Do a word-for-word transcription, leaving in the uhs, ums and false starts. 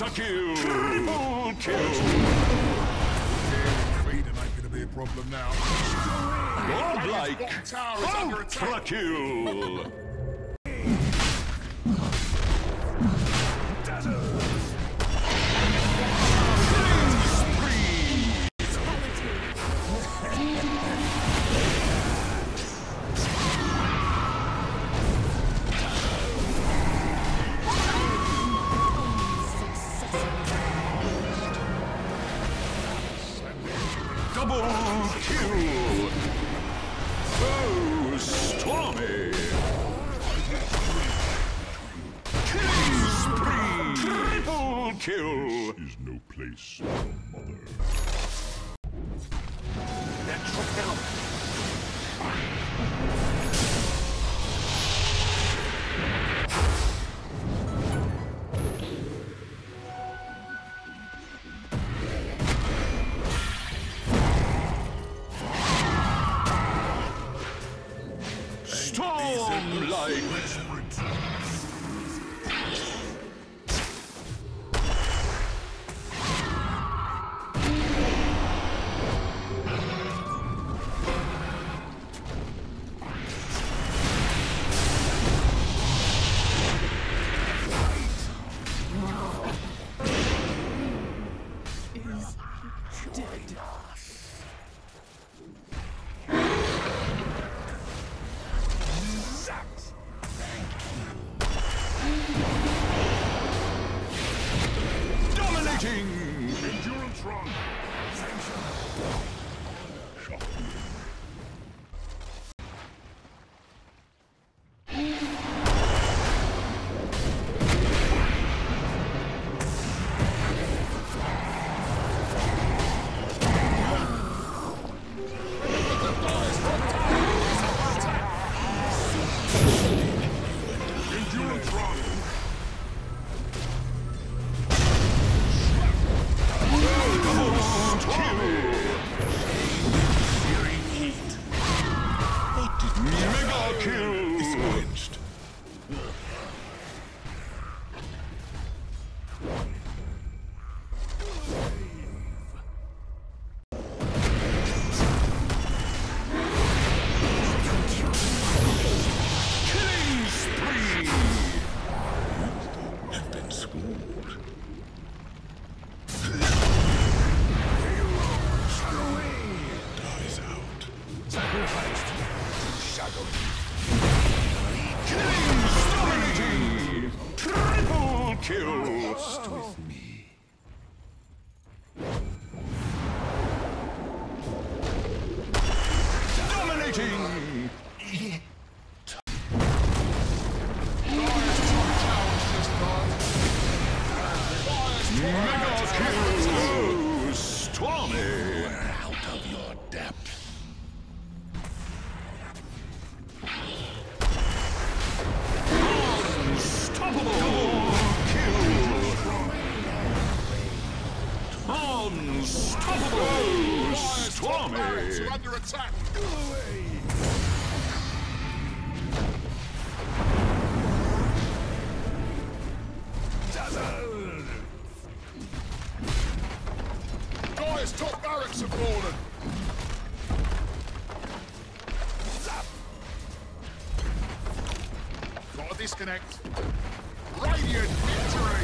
Mega kill! Triple kill! Feeding ain't gonna be a problem now. Godlike! Ultra kill! Double kill! Oh, stormy! Killing spree! Triple kill! Is no place for mother. That's what now. Storm like endurance run. Endurance run. Mega kill! Is quenched. Killing spree! Have been schooled. Dies out. Sacrificed. Shadow. Killing spree! Triple kill! Rest with me. Dominating! Mega kill! Stormy! We're out of your depth. Unstoppable kill! Unstoppable Stormy! Are under attack. Go away. Guys, top barracks have fallen. Got a disconnect. Radiant victory!